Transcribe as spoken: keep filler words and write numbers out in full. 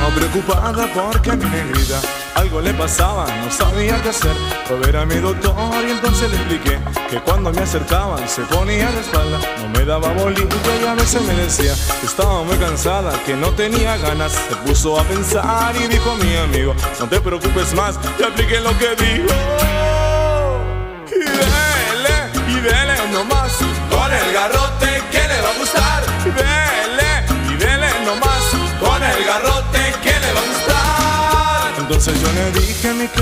Estaba preocupada porque a mi negrita algo le pasaba, no sabía qué hacer. Fue a ver a mi doctor y entonces le expliqué que cuando me acercaban se ponía la espalda, no me daba bolillo y a veces me decía que estaba muy cansada, que no tenía ganas. Se puso a pensar y dijo mi amigo: no te preocupes más, te apliqué lo que dijo. Y dele, y dele nomás con el garrote que le va a gustar. Y dele, y dele nomás con el garrote que le va a gustar. Entonces yo le dije a mi